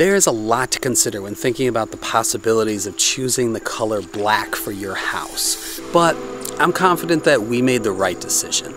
There's a lot to consider when thinking about the possibilities of choosing the color black for your house, but I'm confident that we made the right decision.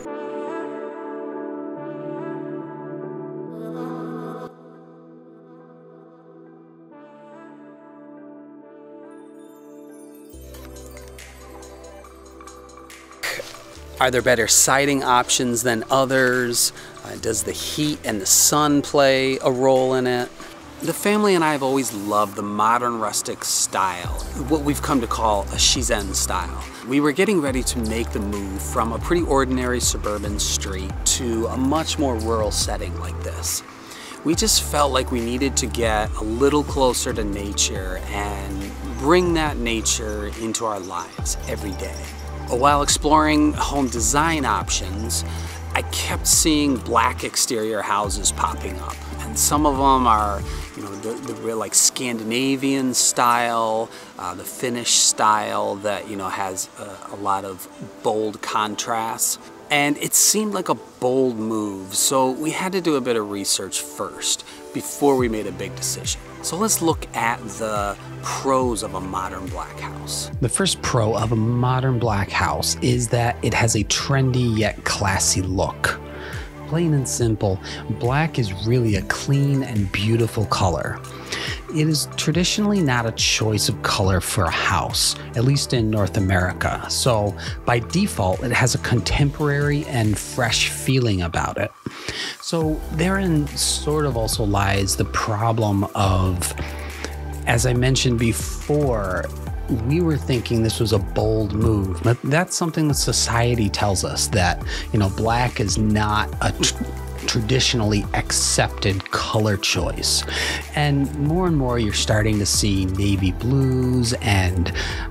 Are there better siding options than others? Does the heat and the sun play a role in it? The family and I have always loved the modern rustic style, what we've come to call a Shizen style. We were getting ready to make the move from a pretty ordinary suburban street to a much more rural setting like this. We just felt like we needed to get a little closer to nature and bring that nature into our lives every day. While exploring home design options, I kept seeing black exterior houses popping up. And some of them are, the real like Scandinavian style, the Finnish style that, has a lot of bold contrasts. And it seemed like a bold move, so we had to do a bit of research first before we made a big decision. So let's look at the pros of a modern black house. The first pro of a modern black house is that it has a trendy yet classy look. Plain and simple, black is really a clean and beautiful color. It is traditionally not a choice of color for a house, at least in North America. So by default, it has a contemporary and fresh feeling about it. So therein sort of also lies the problem of, as I mentioned before, we were thinking this was a bold move, but that's something that society tells us, that, black is not a traditionally accepted color choice. And more you're starting to see navy blues and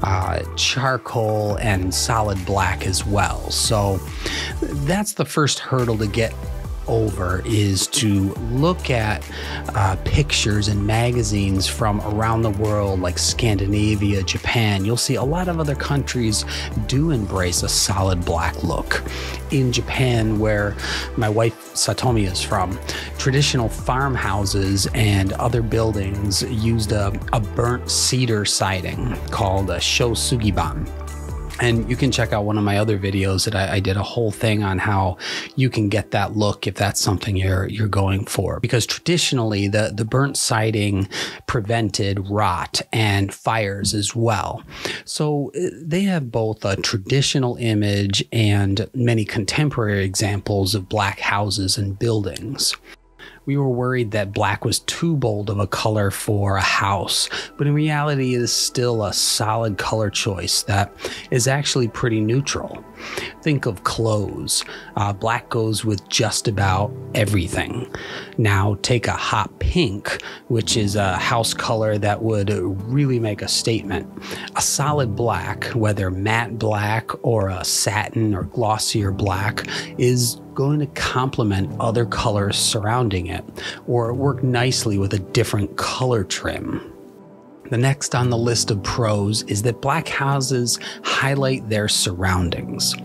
charcoal and solid black as well. So that's the first hurdle to get over, is to look at pictures and magazines from around the world, like Scandinavia, Japan. You'll see a lot of other countries do embrace a solid black look. In Japan, where my wife Satomi is from, traditional farmhouses and other buildings used a burnt cedar siding called a shosugiban. And you can check out one of my other videos that I did a whole thing on how you can get that look if that's something you're going for. Because traditionally, the burnt siding prevented rot and fires as well. So they have both a traditional image and many contemporary examples of black houses and buildings. We were worried that black was too bold of a color for a house, but in reality it is still a solid color choice that is actually pretty neutral. Think of clothes. Black goes with just about everything. Now take a hot pink, which is a house color that would really make a statement. A solid black, whether matte black or a satin or glossier black, is going to complement other colors surrounding it, or work nicely with a different color trim. The next on the list of pros is that black houses highlight their surroundings.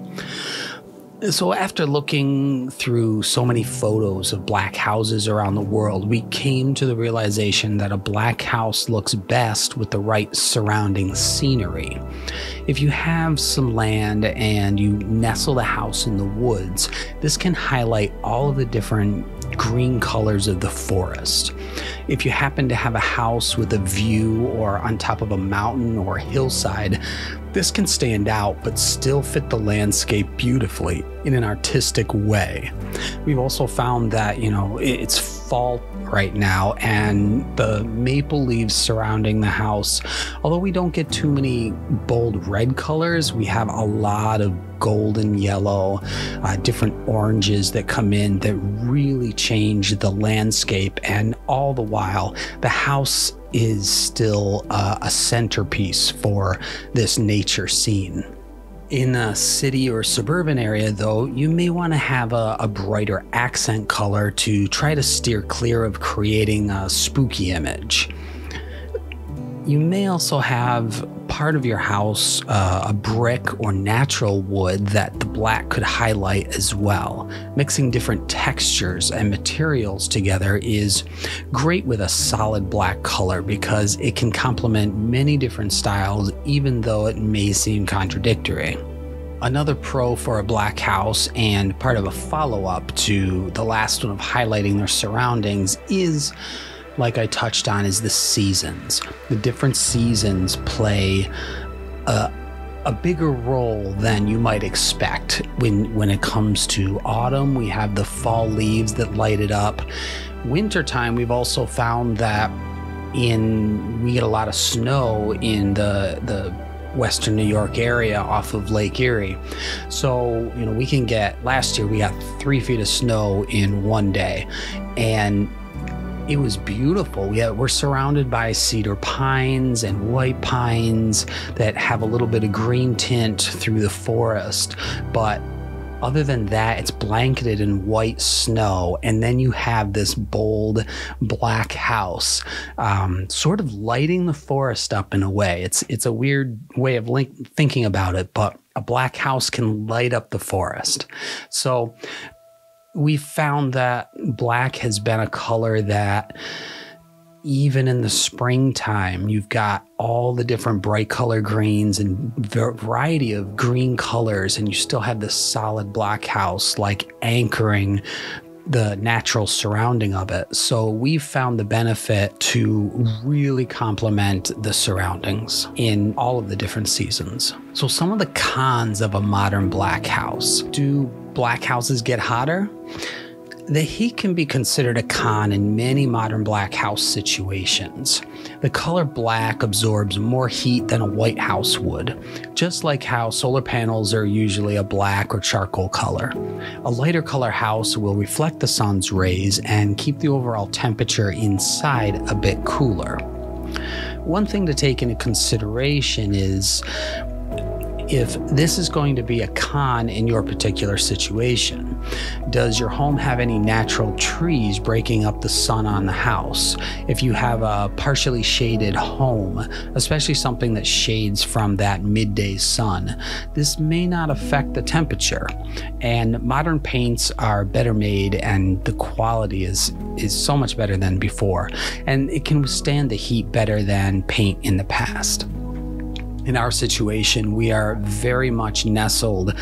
So after looking through so many photos of black houses around the world, we came to the realization that a black house looks best with the right surrounding scenery. If you have some land and you nestle the house in the woods, this can highlight all of the different green colors of the forest. If you happen to have a house with a view or on top of a mountain or hillside, this can stand out but still fit the landscape beautifully in an artistic way. We've also found that, it's fall right now, and the maple leaves surrounding the house, although we don't get too many bold red colors, we have a lot of golden yellow, different oranges that come in that really change the landscape, and all the while the house is still a centerpiece for this nature scene. In a city or suburban area, though, you may want to have a brighter accent color to try to steer clear of creating a spooky image. You may also have part of your house a brick or natural wood that the black could highlight as well. Mixing different textures and materials together is great with a solid black color because it can complement many different styles, even though it may seem contradictory. Another pro for a black house, and part of a follow-up to the last one of highlighting their surroundings, is, like I touched on, is the seasons. The different seasons play a bigger role than you might expect. When it comes to autumn, we have the fall leaves that light it up. Wintertime, we've also found that we get a lot of snow in the Western New York area off of Lake Erie. So, we can get, last year we got 3 feet of snow in one day, and it was beautiful. We're surrounded by cedar pines and white pines that have a little bit of green tint through the forest, but other than that, it's blanketed in white snow, and then you have this bold black house, sort of lighting the forest up in a way. It's a weird way of thinking about it, but a black house can light up the forest. So we found that black has been a color that even in the springtime, you've got all the different bright color greens and variety of green colors, and you still have this solid black house like anchoring the natural surrounding of it. So we've found the benefit to really complement the surroundings in all of the different seasons. So some of the cons of a modern black house. Do black houses get hotter? The heat can be considered a con in many modern black house situations. The color black absorbs more heat than a white house would, just like how solar panels are usually a black or charcoal color. A lighter color house will reflect the sun's rays and keep the overall temperature inside a bit cooler. One thing to take into consideration is if this is going to be a con in your particular situation. Does your home have any natural trees breaking up the sun on the house? If you have a partially shaded home, especially something that shades from that midday sun, this may not affect the temperature. And modern paints are better made, and the quality is so much better than before. And it can withstand the heat better than paint in the past. In our situation, we are very much nestled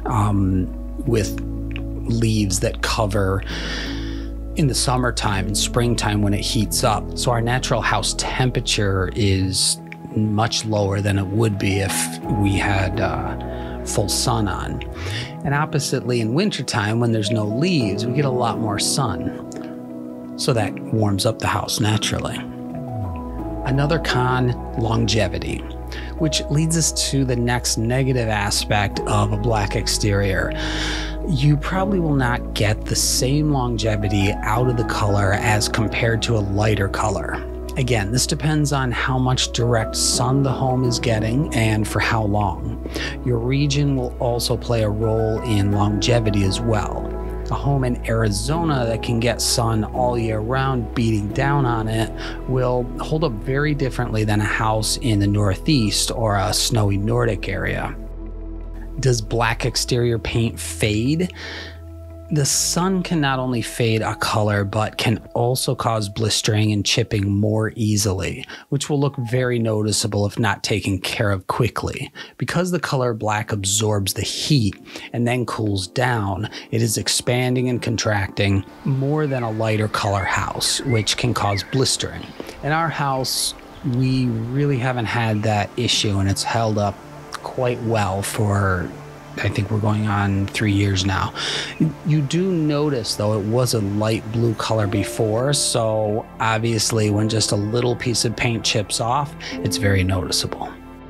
with leaves that cover in the summertime and springtime when it heats up. So our natural house temperature is much lower than it would be if we had full sun on. And oppositely, in wintertime, when there's no leaves, we get a lot more sun. So that warms up the house naturally. Another con, longevity, which leads us to the next negative aspect of a black exterior. You probably will not get the same longevity out of the color as compared to a lighter color. Again, this depends on how much direct sun the home is getting and for how long. Your region will also play a role in longevity as well. A home in Arizona that can get sun all year round beating down on it will hold up very differently than a house in the Northeast or a snowy Nordic area. Does black exterior paint fade? The sun can not only fade a color, but can also cause blistering and chipping more easily, which will look very noticeable if not taken care of quickly. Because the color black absorbs the heat and then cools down, it is expanding and contracting more than a lighter color house, which can cause blistering. In our house, we really haven't had that issue, and it's held up quite well for, I think we're going on 3 years now. You do notice, though, it was a light blue color before, so obviously when just a little piece of paint chips off, it's very noticeable.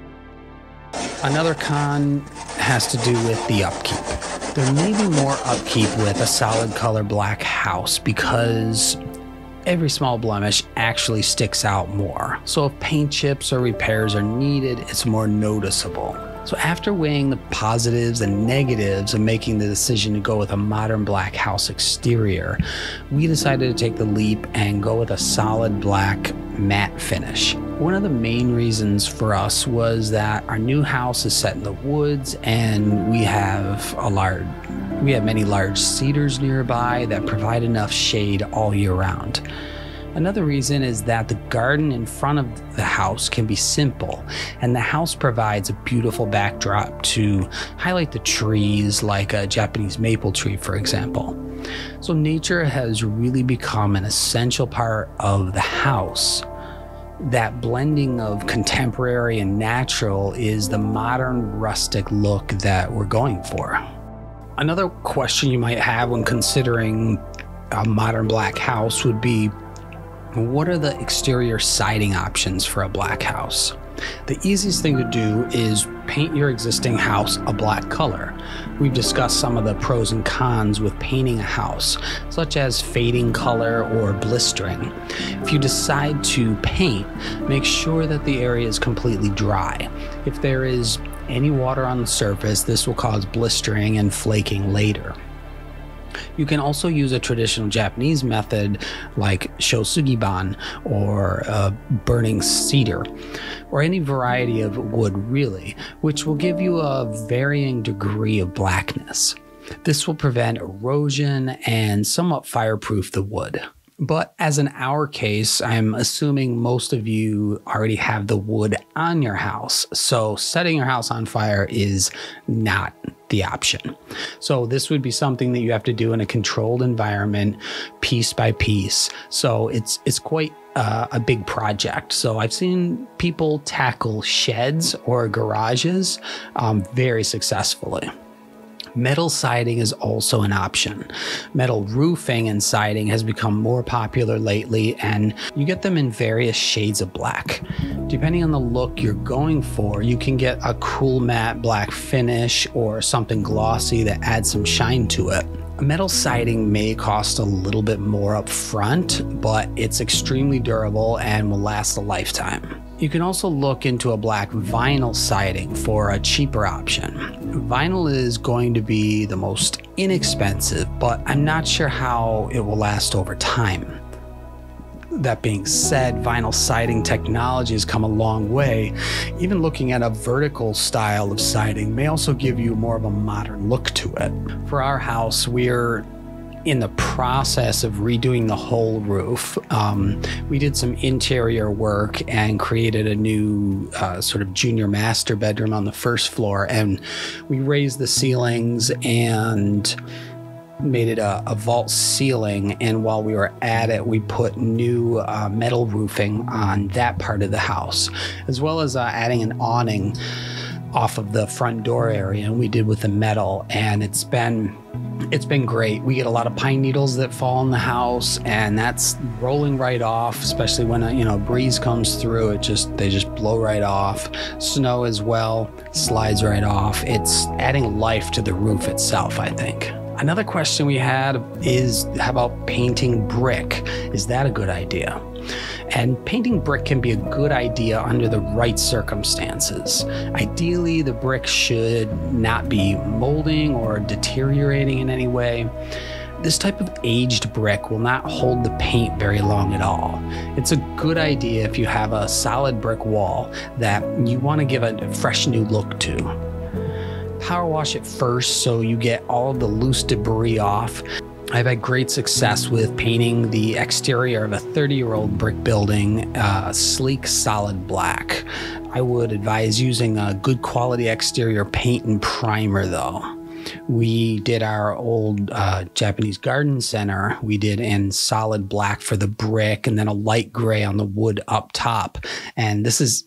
Another con has to do with the upkeep. There may be more upkeep with a solid color black house because every small blemish actually sticks out more. So if paint chips or repairs are needed, it's more noticeable. So after weighing the positives and negatives of making the decision to go with a modern black house exterior, we decided to take the leap and go with a solid black matte finish. One of the main reasons for us was that our new house is set in the woods, and we have many large cedars nearby that provide enough shade all year round. Another reason is that the garden in front of the house can be simple, and the house provides a beautiful backdrop to highlight the trees, like a Japanese maple tree, for example. So nature has really become an essential part of the house. That blending of contemporary and natural is the modern rustic look that we're going for. Another question you might have when considering a modern black house would be, what are the exterior siding options for a black house? The easiest thing to do is paint your existing house a black color. We've discussed some of the pros and cons with painting a house, such as fading color or blistering. If you decide to paint, make sure that the area is completely dry. If there is any water on the surface, this will cause blistering and flaking later. You can also use a traditional Japanese method like shosugiban, or burning cedar, or any variety of wood really, which will give you a varying degree of blackness. This will prevent erosion and somewhat fireproof the wood. But as in our case, I'm assuming most of you already have the wood on your house, so setting your house on fire is not the option. So this would be something that you have to do in a controlled environment, piece by piece. So it's quite a big project. So I've seen people tackle sheds or garages very successfully. Metal siding is also an option. Metal roofing and siding has become more popular lately, and you get them in various shades of black. Depending on the look you're going for, you can get a cool matte black finish or something glossy that adds some shine to it. Metal siding may cost a little bit more up front, but it's extremely durable and will last a lifetime. You can also look into a black vinyl siding for a cheaper option. Vinyl is going to be the most inexpensive, but I'm not sure how it will last over time. That being said, vinyl siding technology has come a long way. Even looking at a vertical style of siding may also give you more of a modern look to it. For our house, we're in the process of redoing the whole roof. We did some interior work and created a new sort of junior master bedroom on the first floor, and we raised the ceilings and made it a vault ceiling, and while we were at it, we put new metal roofing on that part of the house, as well as adding an awning off of the front door area, and we did with the metal, and it's been great. We get a lot of pine needles that fall in the house, and that's rolling right off, especially when a breeze comes through. They just blow right off. Snow as well slides right off. It's adding life to the roof itself, I think. Another question we had is, how about painting brick? Is that a good idea? And painting brick can be a good idea under the right circumstances. Ideally, the brick should not be molding or deteriorating in any way. This type of aged brick will not hold the paint very long at all. It's a good idea if you have a solid brick wall that you want to give a fresh new look to. Power wash it first so you get all of the loose debris off. I've had great success with painting the exterior of a 30-year-old brick building a sleek, solid black. I would advise using a good quality exterior paint and primer though. We did our old Japanese garden center. We did in solid black for the brick and then a light gray on the wood up top. And this is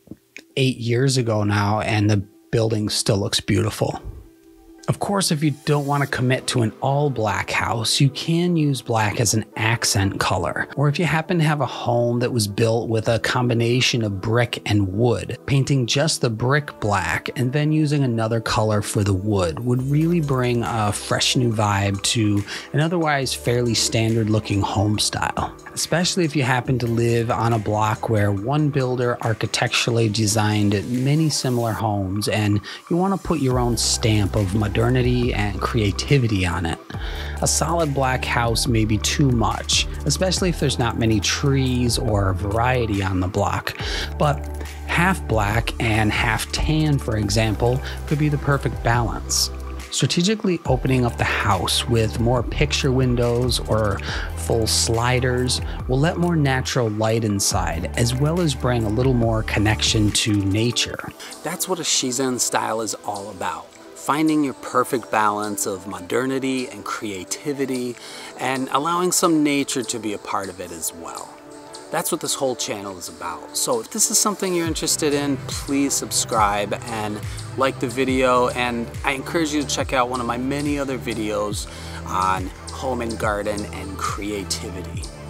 8 years ago now, and the building still looks beautiful. Of course, if you don't want to commit to an all-black house, you can use black as an accent color. Or if you happen to have a home that was built with a combination of brick and wood, painting just the brick black and then using another color for the wood would really bring a fresh new vibe to an otherwise fairly standard-looking home style. Especially if you happen to live on a block where one builder architecturally designed many similar homes and you want to put your own stamp of modernity modernity and creativity on it. A solid black house may be too much, especially if there's not many trees or variety on the block. But half black and half tan, for example, could be the perfect balance. Strategically opening up the house with more picture windows or full sliders will let more natural light inside, as well as bring a little more connection to nature. That's what a Shizen style is all about. Finding your perfect balance of modernity and creativity, and allowing some nature to be a part of it as well. That's what this whole channel is about. So if this is something you're interested in, please subscribe and like the video, and I encourage you to check out one of my many other videos on home and garden and creativity.